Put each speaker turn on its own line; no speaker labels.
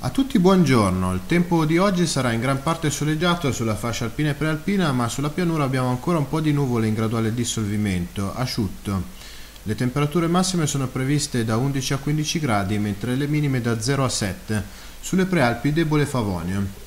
A tutti buongiorno, il tempo di oggi sarà in gran parte soleggiato sulla fascia alpina e prealpina, ma sulla pianura abbiamo ancora un po' di nuvole in graduale dissolvimento, asciutto. Le temperature massime sono previste da 11 a 15 gradi, mentre le minime da 0 a 7, sulle prealpi debole Favonio.